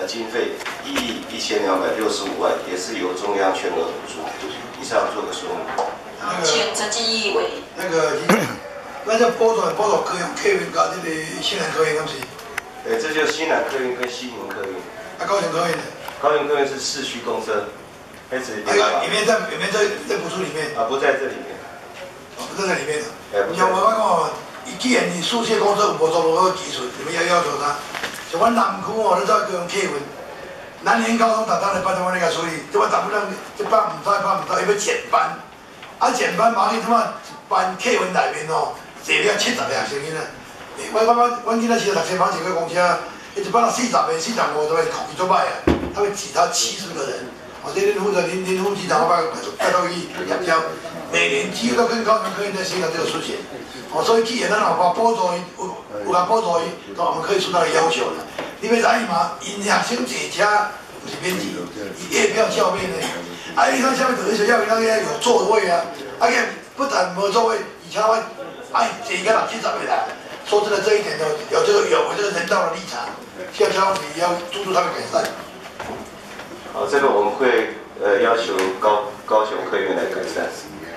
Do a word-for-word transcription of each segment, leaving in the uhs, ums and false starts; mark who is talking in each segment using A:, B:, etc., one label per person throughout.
A: 呃经费一亿一千两百六十五万，也是由中央全额补助。以上做个说明。
B: 好，请陈进议委。
C: 那个，那叫补助补助科用客运甲这个西南客运，敢是？
A: 呃，这就是西南客运跟西宁客运。
C: 啊，高雄客运呢？
A: 高雄客运是市区公车，还是？
C: 那个里面在里面在在补助里面。
A: 啊，不在这里面。
C: 哦，不在这里面的。
A: 哎，不在。
C: 像我讲哦，既然你速线公车有补助如何技术，你们要要求他。像阮南区哦，你知高雄客运，南联高中逐单来班，我来甲处理，即我逐不人一班唔到，一班唔到，伊要减班，啊减班嘛去他妈一班客运内面哦，坐了七十个学生囡仔。我我我阮囡仔时读西方几个公车，伊一班啊四十个、四十五个，空气做歹啊，他会挤他七十个人。哦，这恁负责恁恁负机长，我拜拜托伊协调，每年几乎都跟高雄客运在协调这个事情。哦，所以既然咱有法补助伊，有有法补助伊，那我们可以出他的要求了。你要知影嘛，因学生坐车不是免钱，伊月票照免的。啊，你看下面等于学校那个有座位啊，啊个不但无座位，而且我爱坐个六七十个人。说真的，这一点有有这个有这个人道的立场，希望消防局要督促他们改善。
A: 好，这个我们会呃要求高高雄客运来改善。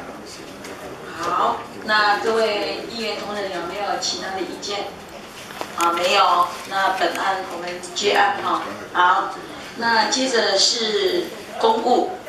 B: 好，那各位议员同仁有没有其他的意见？啊，没有。那本案我们结案哈。好，那接着是公务。